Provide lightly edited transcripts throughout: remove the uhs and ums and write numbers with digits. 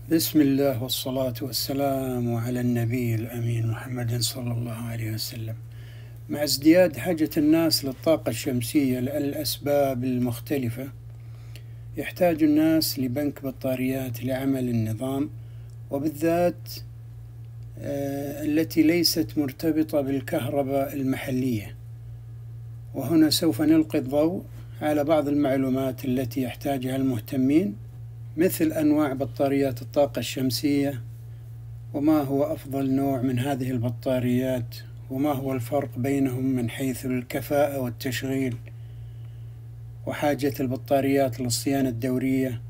بسم الله والصلاة والسلام على النبي الأمين محمد صلى الله عليه وسلم. مع ازدياد حاجة الناس للطاقة الشمسية للأسباب المختلفة، يحتاج الناس لبنك بطاريات لعمل النظام، وبالذات التي ليست مرتبطة بالكهرباء المحلية. وهنا سوف نلقي الضوء على بعض المعلومات التي يحتاجها المهتمين، مثل أنواع بطاريات الطاقة الشمسية، وما هو أفضل نوع من هذه البطاريات، وما هو الفرق بينهم من حيث الكفاءة والتشغيل، وحاجة البطاريات للصيانة الدورية،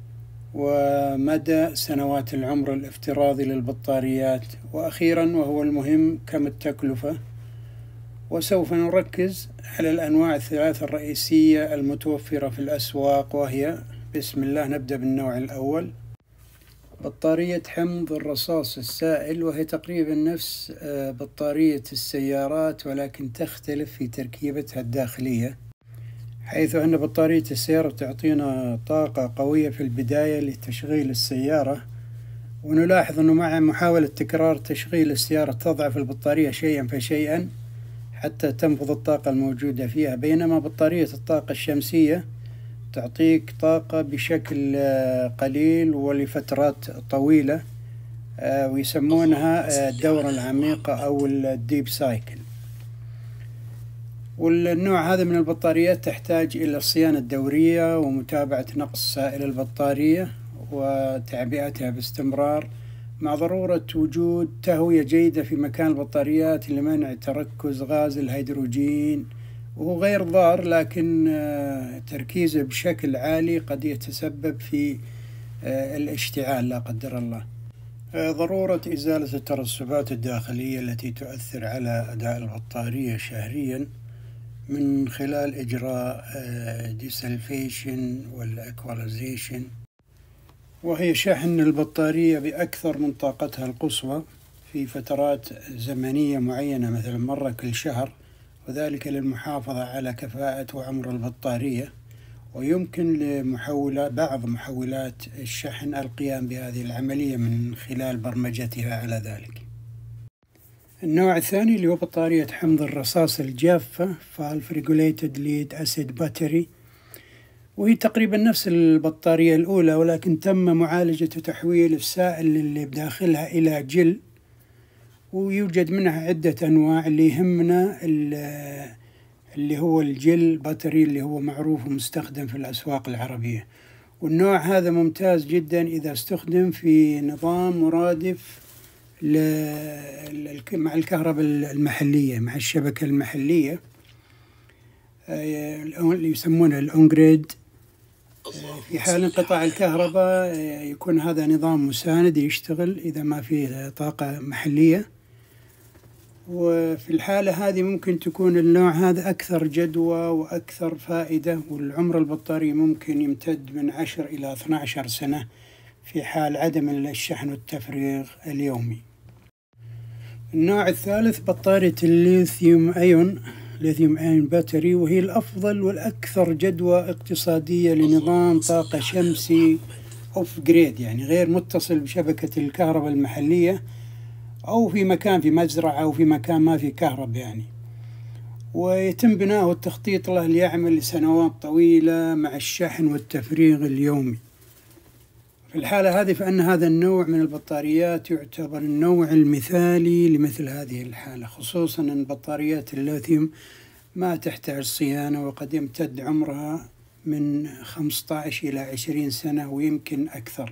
ومدى سنوات العمر الافتراضي للبطاريات، وأخيرا وهو المهم كم التكلفة. وسوف نركز على الأنواع الثلاثة الرئيسية المتوفرة في الأسواق، وهي بسم الله نبدأ بالنوع الأول، بطارية حمض الرصاص السائل، وهي تقريبا نفس بطارية السيارات، ولكن تختلف في تركيبتها الداخلية، حيث أن بطارية السيارة تعطينا طاقة قوية في البداية لتشغيل السيارة، ونلاحظ أنه مع محاولة تكرار تشغيل السيارة تضعف البطارية شيئا فشيئا حتى تنفذ الطاقة الموجودة فيها، بينما بطارية الطاقة الشمسية تعطيك طاقة بشكل قليل ولفترات طويلة، ويسمونها الدورة العميقة أو الديب سايكل. والنوع هذا من البطاريات تحتاج إلى الصيانة الدورية ومتابعة نقص سائل البطارية وتعبئتها باستمرار، مع ضرورة وجود تهوية جيدة في مكان البطاريات لمنع تركز غاز الهيدروجين، وهو غير ضار، لكن تركيزه بشكل عالي قد يتسبب في الاشتعال لا قدر الله. ضرورة إزالة الترسبات الداخلية التي تؤثر على أداء البطارية شهريا من خلال إجراء ديسلفيشن والأكواليزيشن، وهي شحن البطارية بأكثر من طاقتها القصوى في فترات زمنية معينة، مثل مرة كل شهر، وذلك للمحافظة على كفاءة وعمر البطارية. ويمكن بعض محولات الشحن القيام بهذه العملية من خلال برمجتها على ذلك. النوع الثاني اللي هو بطارية حمض الرصاص الجافة Valve Regulated Lead Acid Battery، وهي تقريبا نفس البطارية الأولى، ولكن تم معالجة وتحويل السائل اللي بداخلها إلى جل، ويوجد منها عدة أنواع. اللي يهمنا اللي هو الجل باتري، اللي هو معروف ومستخدم في الأسواق العربية، والنوع هذا ممتاز جدا إذا استخدم في نظام مرادف مع الكهرباء المحلية، مع الشبكة المحلية اللي يسمونها الأونجريد. في حال انقطاع الكهرباء يكون هذا نظام مساند يشتغل إذا ما فيه طاقة محلية، وفي الحالة هذه ممكن تكون النوع هذا أكثر جدوى وأكثر فائدة، والعمر البطاري ممكن يمتد من 10 إلى 12 سنة في حال عدم الشحن والتفريغ اليومي. النوع الثالث بطارية الليثيوم أيون باتري، وهي الأفضل والأكثر جدوى اقتصادية لنظام طاقة شمسي أوف جريد، يعني غير متصل بشبكة الكهرباء المحلية، أو في مكان في مزرعة أو في مكان ما في كهرباء يعني، ويتم بناءه والتخطيط له ليعمل لسنوات طويلة مع الشحن والتفريغ اليومي. في الحالة هذه فإن هذا النوع من البطاريات يعتبر النوع المثالي لمثل هذه الحالة، خصوصا أن بطاريات الليثيوم ما تحتاج صيانة، وقد يمتد عمرها من 15 إلى 20 سنة ويمكن أكثر.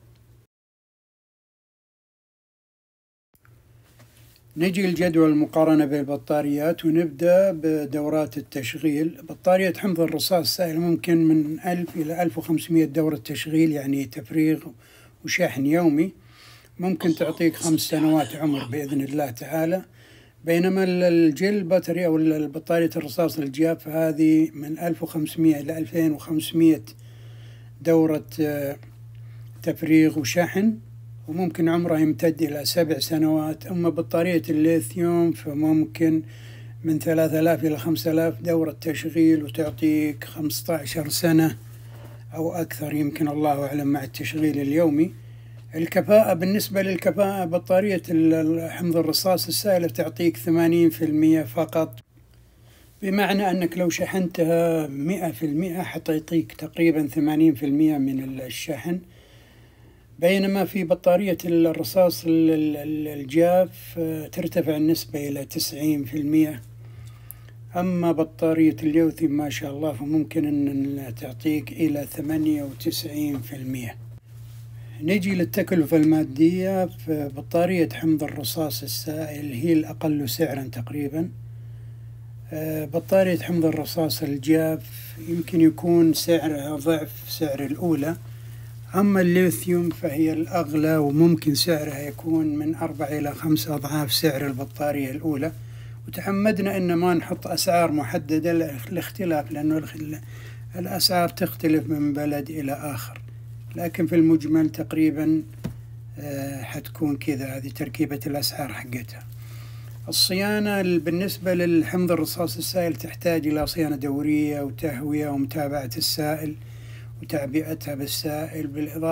نجي الجدول المقارنة بين البطاريات، ونبدأ بدورات التشغيل. بطارية حمض الرصاص السائل ممكن من 1000 إلى 1500 دورة تشغيل، يعني تفريغ وشحن يومي، ممكن تعطيك 5 سنوات عمر بإذن الله تعالى. بينما الجل باتري أو البطارية الرصاص الجافة هذه من 1500 إلى 2500 دورة تفريغ وشحن، وممكن عمرها يمتد إلى 7 سنوات. أما بطارية الليثيوم فممكن من 3000 إلى 5000 دورة تشغيل، وتعطيك 15 سنة أو أكثر، يمكن الله أعلم مع التشغيل اليومي. الكفاءة، بالنسبة للكفاءة بطارية حمض الرصاص السائلة تعطيك 80% فقط، بمعنى أنك لو شحنتها 100% حتعطيك تقريبا 80% من الشحن، بينما في بطارية الرصاص الجاف ترتفع النسبة إلى 90%. أما بطارية الليثيوم ما شاء الله فممكن أن تعطيك إلى 98%. نجي للتكلفة المادية. في بطارية حمض الرصاص السائل هي الأقل سعرا تقريبا. بطارية حمض الرصاص الجاف يمكن يكون سعرها ضعف سعر الأولى. أما الليثيوم فهي الأغلى، وممكن سعرها يكون من 4 إلى 5 أضعاف سعر البطارية الأولى. وتعمدنا أن ما نحط أسعار محددة لاختلاف، لأنه الأسعار تختلف من بلد إلى آخر، لكن في المجمل تقريبا حتكون كذا. هذه تركيبة الأسعار حقتها. الصيانة بالنسبة للحمض الرصاص السائل تحتاج إلى صيانة دورية وتهوية ومتابعة السائل وتعبئتها بالسائل،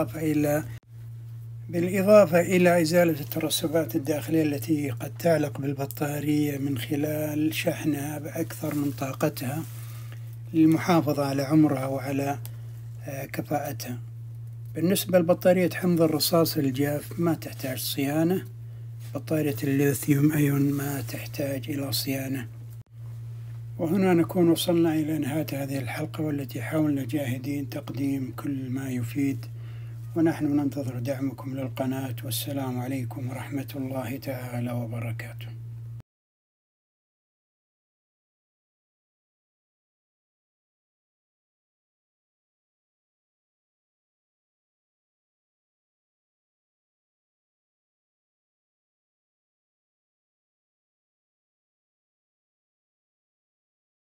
بالإضافة إلى إزالة الترسبات الداخلية التي قد تعلق بالبطارية من خلال شحنها بأكثر من طاقتها للمحافظة على عمرها وعلى كفاءتها. بالنسبة لبطارية حمض الرصاص الجاف ما تحتاج صيانة. بطارية الليثيوم أيضا ما تحتاج إلى صيانة. وهنا نكون وصلنا إلى نهاية هذه الحلقة، والتي حاولنا جاهدين تقديم كل ما يفيد، ونحن ننتظر دعمكم للقناة. والسلام عليكم ورحمة الله تعالى وبركاته.